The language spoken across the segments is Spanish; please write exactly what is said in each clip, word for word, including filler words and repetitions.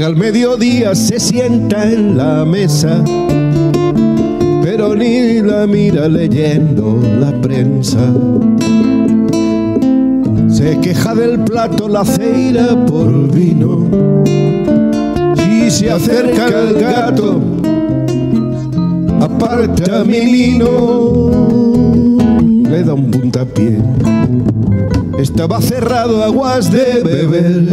Llega al mediodía, se sienta en la mesa, pero ni la mira leyendo la prensa. Se queja del plato la ceira por vino, y se acerca al gato, aparta mi lino, le da un puntapié. Estaba cerrado aguas de beber,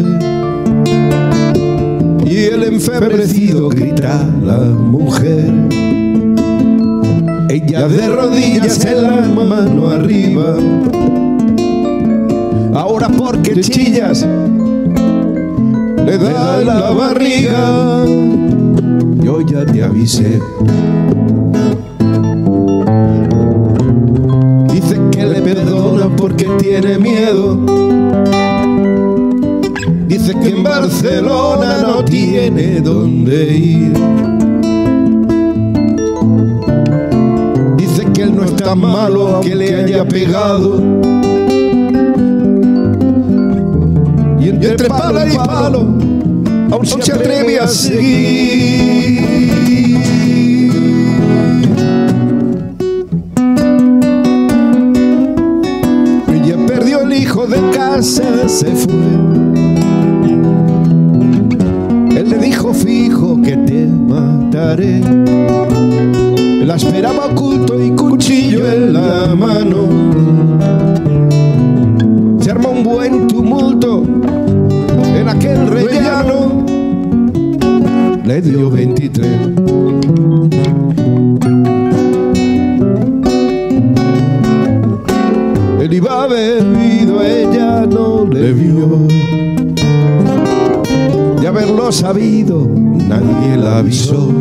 y el enfebrecido grita a la mujer. Ella de rodillas en la mano arriba. Ahora porque chillas, le da la barriga. Yo ya te avisé. Dice que le perdona porque tiene miedo. Dice que en Barcelona no tiene dónde ir. Dice que él no es tan malo que le haya pegado. Y entre palo y palo aún se atreve a seguir. Ella perdió el hijo de casa, se fue. Él le dijo fijo que te mataré. La esperaba oculto y cuchillo en la mano. Se armó un buen tumulto en aquel rellano. Le dio veintitrés. Él iba bebido, ella no le vio. De haberlo sabido, nadie la avisó.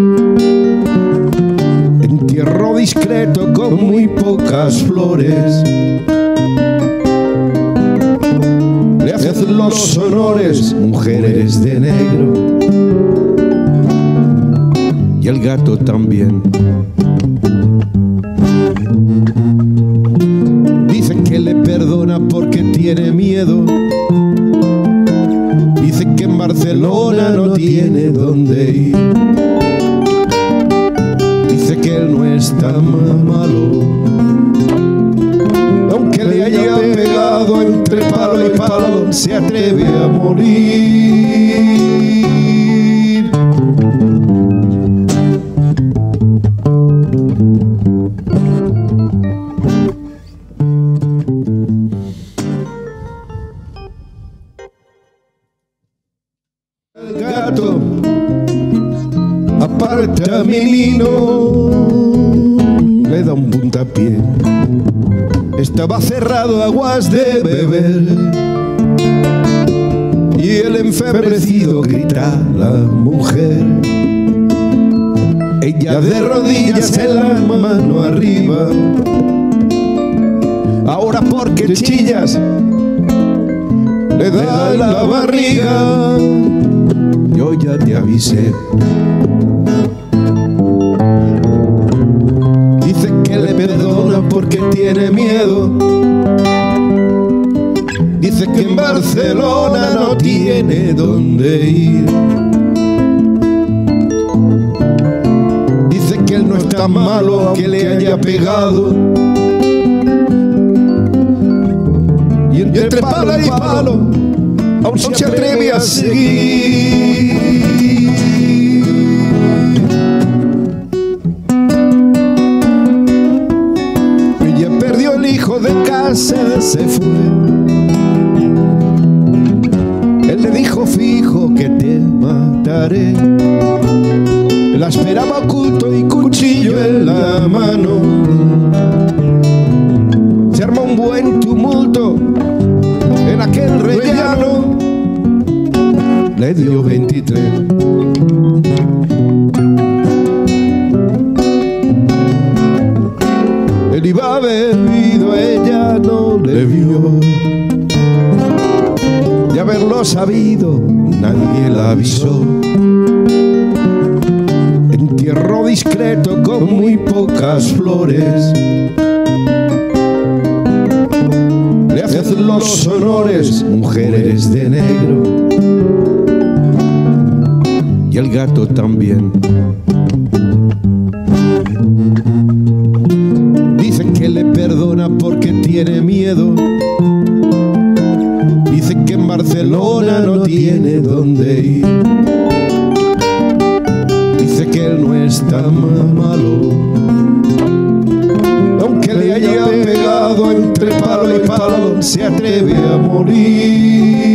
Entierro discreto con muy pocas flores. Le hacen los honores mujeres de negro. Y el gato también. Dice que le perdona porque tiene miedo. Dice que en Barcelona no tiene dónde ir. Dice que él no es tan malo, aunque le haya pegado entre palo y palo, se atreve a morir. El gato aparta mi lino, le da un puntapié. Estaba cerrado aguas de beber, y el enfebrecido grita a la mujer. Ella de rodillas en la mano arriba. Ahora porque chillas, le da la barriga. Yo ya te avisé. Dice que le perdona porque tiene miedo. Dice que en Barcelona no tiene dónde ir. Dice que él no es tan malo que le haya pegado. Y entre palo y palo aún se atreve a seguir. Ella perdió el hijo de casa, se fue. Él le dijo fijo que te mataré. La esperaba oculto y cuchillo en la mano. Se armó un buen tumulto en aquel rellano. Le dio veintitrés. Él iba bebido, ella no le vio. De haberlo sabido, nadie la avisó. Entierro discreto con muy pocas flores. Le hacen los honores mujeres de negro. y el gato también. Dice que le perdona porque tiene miedo. Dice que en Barcelona no tiene dónde ir. Dice que él no es tan malo, aunque le haya pegado entre palo y palo, se atreve a morir.